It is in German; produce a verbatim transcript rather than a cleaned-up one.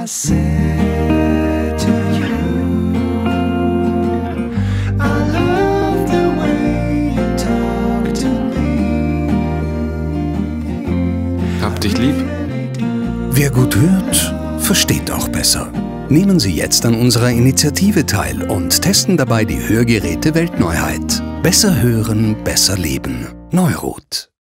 I said to you, I love the way you talk to me. Hab dich lieb. Wer gut hört, versteht auch besser. Nehmen Sie jetzt an unserer Initiative teil und testen dabei die Hörgeräte Weltneuheit. Besser hören, besser leben. Neurot.